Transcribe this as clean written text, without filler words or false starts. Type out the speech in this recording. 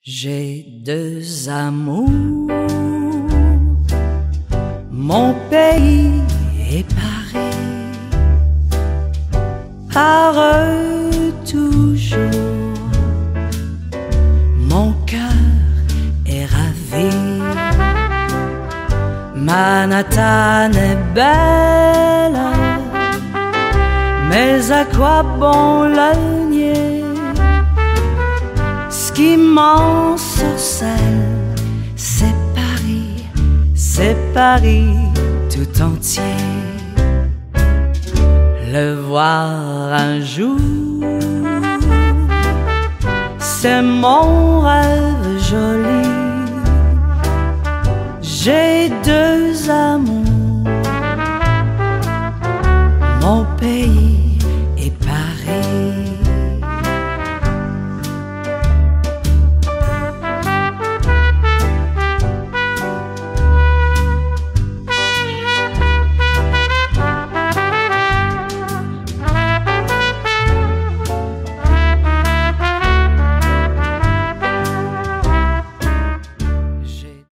J'ai deux amours, mon pays est Paris, par eux toujours, mon cœur est ravi. Manhattan est belle, mais à quoi bon le nier? Ce qui m'ensorcelle, c'est Paris tout entier. Le voir un jour, c'est mon rêve.